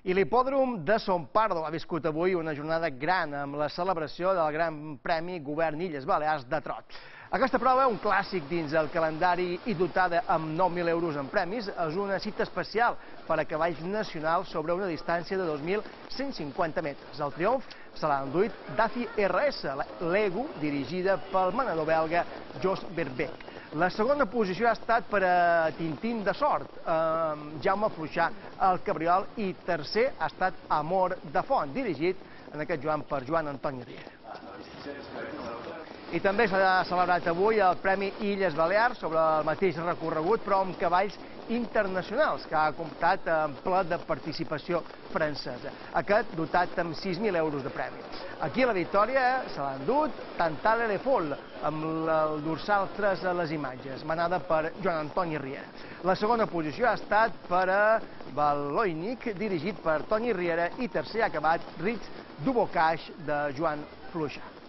I l'hipòdrom de Son Pardo ha viscut avui una jornada gran amb la celebració del Gran Premi Govern Illes Balears de Trot. Aquesta prova, un clàssic dins el calendari i dotada amb 9.000 euros en premis, és una cita especial per a cavalls nacionals sobre una distància de 2.150 metres. El triomf se l'ha enduit Daffy RS, l'Ego, dirigida pel manador belga Jos Verbeek. La segona posició ha estat per a Tintín de Sort, Jaume Fluixà, el Cabriol, i tercer ha estat Amor de Font, dirigit en aquest Joan per Joan Antoni Riera. I també s'ha celebrat avui el Premi Illes Balears sobre el mateix recorregut, però amb cavalls internacionals, que ha comptat amb ple de participació francesa. Aquest dotat amb 6.000 euros de premi. Aquí a la victòria se l'ha endut Tantale Le Foll, amb el dorsal 3 a les imatges, manada per Joan Antoni Riera. La segona posició ha estat per a Baloinic, dirigit per Toni Riera, i tercer ha acabat Ritz du Bocage de Joan Fluixà.